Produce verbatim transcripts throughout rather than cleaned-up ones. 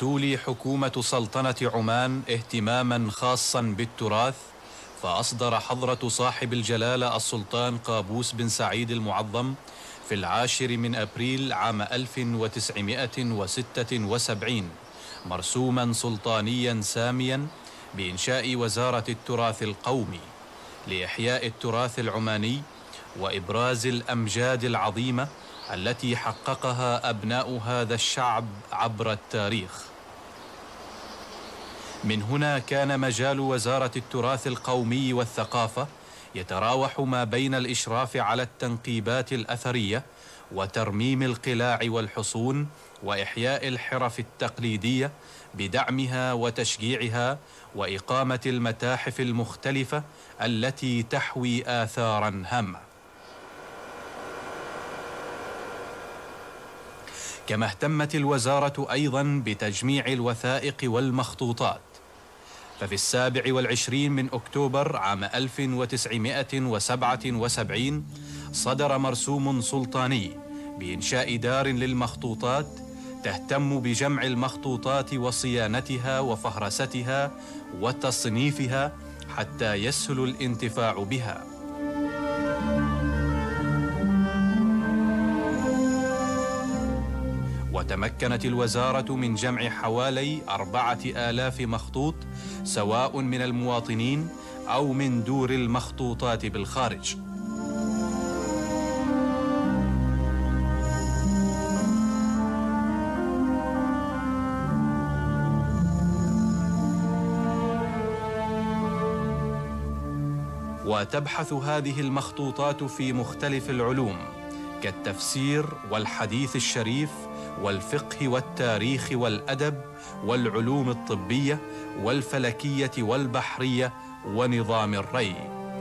تولي حكومة سلطنة عمان اهتماما خاصا بالتراث، فأصدر حضرة صاحب الجلالة السلطان قابوس بن سعيد المعظم في العاشر من أبريل عام ألف وتسعمائة وستة وسبعين مرسوما سلطانيا ساميا بإنشاء وزارة التراث القومي لإحياء التراث العماني وإبراز الأمجاد العظيمة التي حققها أبناء هذا الشعب عبر التاريخ. من هنا كان مجال وزارة التراث القومي والثقافة يتراوح ما بين الإشراف على التنقيبات الأثرية وترميم القلاع والحصون وإحياء الحرف التقليدية بدعمها وتشجيعها وإقامة المتاحف المختلفة التي تحوي آثارا هامة. كما اهتمت الوزارة أيضا بتجميع الوثائق والمخطوطات، ففي السابع والعشرين من أكتوبر عام ألف وتسعمائة وسبعة وسبعين صدر مرسوم سلطاني بإنشاء دار للمخطوطات تهتم بجمع المخطوطات وصيانتها وفهرستها وتصنيفها حتى يسهل الانتفاع بها. وتمكنت الوزارة من جمع حوالي أربعة آلاف مخطوط سواء من المواطنين أو من دور المخطوطات بالخارج. وتبحث هذه المخطوطات في مختلف العلوم كالتفسير والحديث الشريف والفقه والتاريخ والأدب والعلوم الطبية والفلكية والبحرية ونظام الري.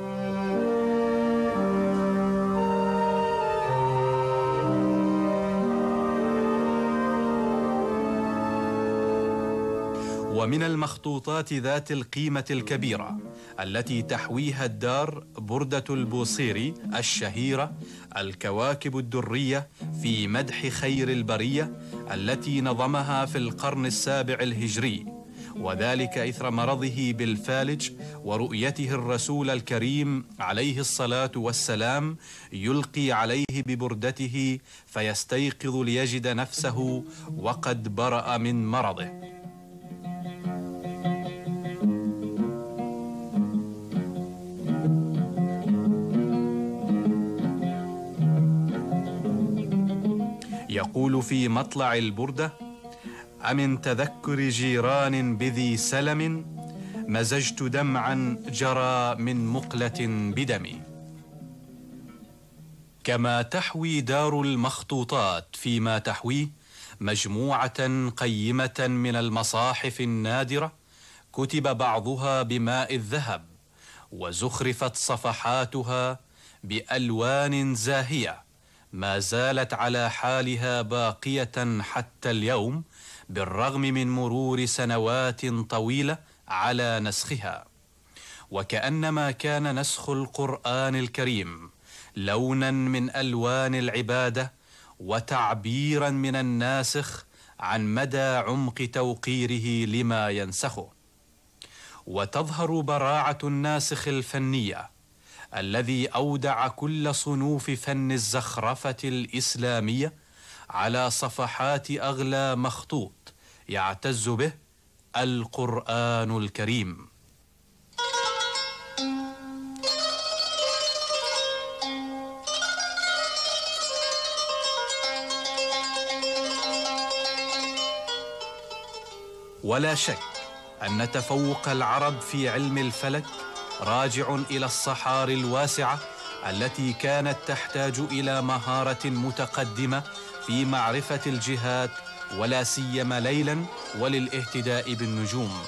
ومن المخطوطات ذات القيمة الكبيرة التي تحويها الدار بردة البوصيري الشهيرة الكواكب الدرية في مدح خير البرية التي نظمها في القرن السابع الهجري، وذلك إثر مرضه بالفالج ورؤيته الرسول الكريم عليه الصلاة والسلام يلقي عليه ببردته فيستيقظ ليجد نفسه وقد برأ من مرضه. يقول في مطلع البردة: أمن تذكر جيران بذي سلم مزجت دمعا جرى من مقلة بدمي. كما تحوي دار المخطوطات فيما تحويه مجموعة قيمة من المصاحف النادرة كتب بعضها بماء الذهب وزخرفت صفحاتها بألوان زاهية ما زالت على حالها باقية حتى اليوم بالرغم من مرور سنوات طويلة على نسخها. وكأنما كان نسخ القرآن الكريم لونا من ألوان العبادة وتعبيرا من الناسخ عن مدى عمق توقيره لما ينسخه. وتظهر براعة الناسخ الفنية الذي أودع كل صنوف فن الزخرفة الإسلامية على صفحات أغلى مخطوط يعتز به القرآن الكريم. ولا شك أن تفوق العرب في علم الفلك راجع إلى الصحاري الواسعة التي كانت تحتاج إلى مهارة متقدمة في معرفة الجهات ولا سيما ليلا وللاهتداء بالنجوم.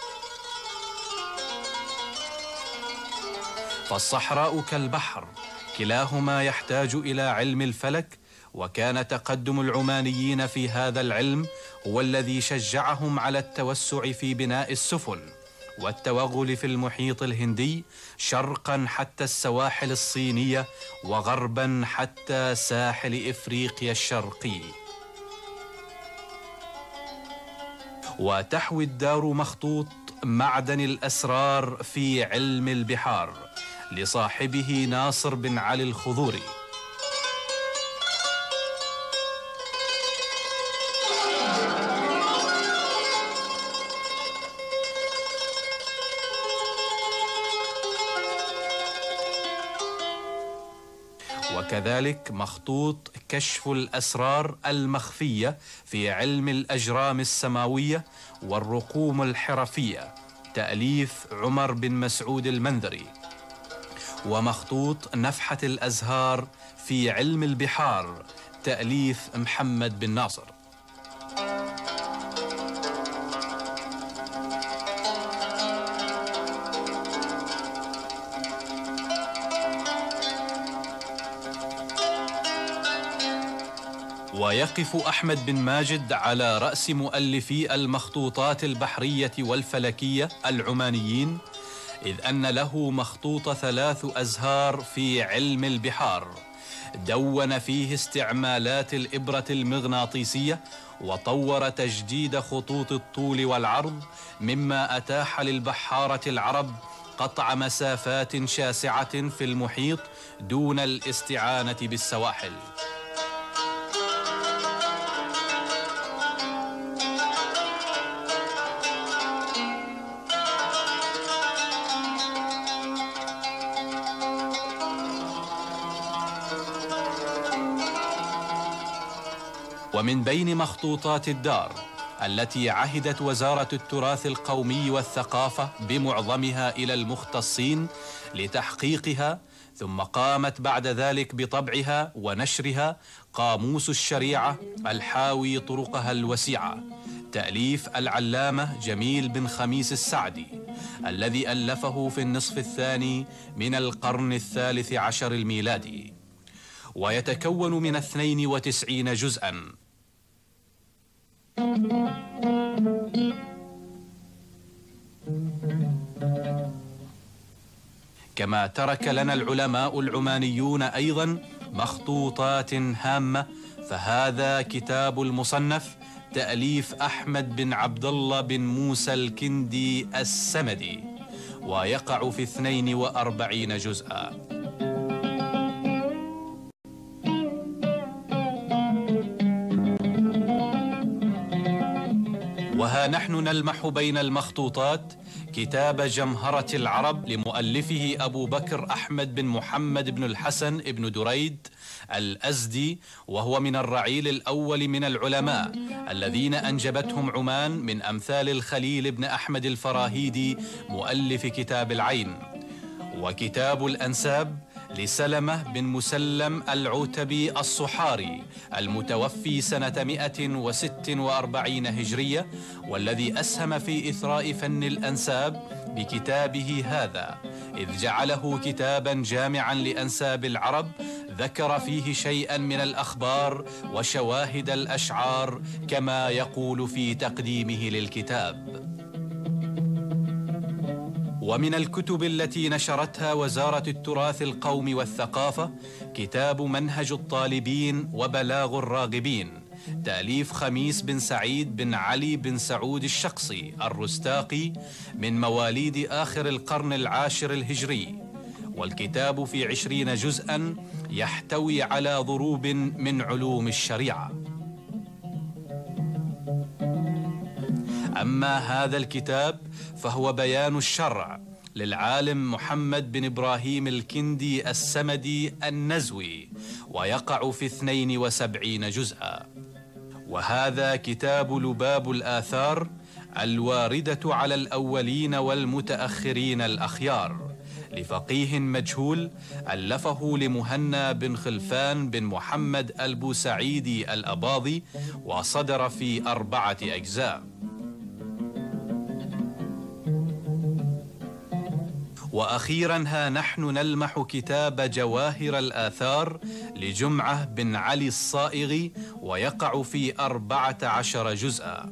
فالصحراء كالبحر كلاهما يحتاج إلى علم الفلك، وكان تقدم العمانيين في هذا العلم هو الذي شجعهم على التوسع في بناء السفن والتوغل في المحيط الهندي شرقا حتى السواحل الصينية وغربا حتى ساحل إفريقيا الشرقي. وتحوي الدار مخطوط معدن الأسرار في علم البحار لصاحبه ناصر بن علي الخضوري. وكذلك مخطوط كشف الأسرار المخفية في علم الأجرام السماوية والرقوم الحرفية تأليف عمر بن مسعود المنذري، ومخطوط نفحة الأزهار في علم البحار تأليف محمد بن ناصر. ويقف أحمد بن ماجد على رأس مؤلفي المخطوطات البحرية والفلكية العمانيين، إذ أن له مخطوط ثلاث أزهار في علم البحار دون فيه استعمالات الإبرة المغناطيسية، وطور تجديد خطوط الطول والعرض، مما أتاح للبحارة العرب قطع مسافات شاسعة في المحيط دون الاستعانة بالسواحل. ومن بين مخطوطات الدار التي عهدت وزارة التراث القومي والثقافة بمعظمها إلى المختصين لتحقيقها، ثم قامت بعد ذلك بطبعها ونشرها، قاموس الشريعة الحاوي طرقها الوسيعة تأليف العلامة جميل بن خميس السعدي، الذي ألفه في النصف الثاني من القرن الثالث عشر الميلادي، ويتكون من اثنين وتسعين جزءا. كما ترك لنا العلماء العمانيون أيضا مخطوطات هامة، فهذا كتاب المصنف تأليف أحمد بن عبد الله بن موسى الكندي السمدي، ويقع في اثنين وأربعين جزءا. وها نحن نلمح بين المخطوطات كتاب جمهرة العرب لمؤلفه أبو بكر أحمد بن محمد بن الحسن بن دريد الأزدي، وهو من الرعيل الأول من العلماء الذين أنجبتهم عمان، من أمثال الخليل بن أحمد الفراهيدي مؤلف كتاب العين. وكتاب الأنساب لسلمة بن مسلم العتبي الصحاري المتوفي سنة مئة وست وأربعين هجرية، والذي أسهم في إثراء فن الأنساب بكتابه هذا، إذ جعله كتابا جامعا لأنساب العرب ذكر فيه شيئا من الأخبار وشواهد الأشعار، كما يقول في تقديمه للكتاب. ومن الكتب التي نشرتها وزارة التراث القومي والثقافة كتاب منهج الطالبين وبلاغ الراغبين تأليف خميس بن سعيد بن علي بن سعود الشقصي الرستاقي من مواليد آخر القرن العاشر الهجري، والكتاب في عشرين جزءا يحتوي على ضروب من علوم الشريعة. أما هذا الكتاب فهو بيان الشرع للعالم محمد بن إبراهيم الكندي السمدي النزوي، ويقع في اثنين وسبعين جزءا. وهذا كتاب لباب الآثار الواردة على الأولين والمتأخرين الأخيار لفقيه مجهول ألفه لمهنا بن خلفان بن محمد البوسعيدي الأباضي، وصدر في أربعة أجزاء. وأخيرا ها نحن نلمح كتاب جواهر الآثار لجمعة بن علي الصائغي، ويقع في أربعة عشر جزءا.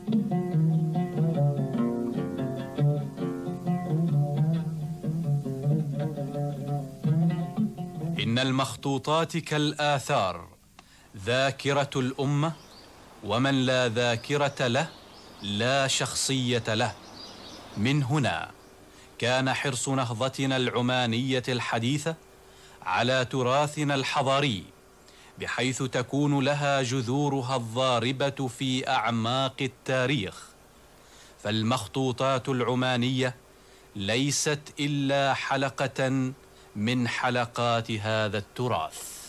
إن المخطوطات كالآثار ذاكرة الأمة، ومن لا ذاكرة له لا شخصية له. من هنا كان حرص نهضتنا العمانية الحديثة على تراثنا الحضاري، بحيث تكون لها جذورها الضاربة في أعماق التاريخ. فالمخطوطات العمانية ليست إلا حلقة من حلقات هذا التراث.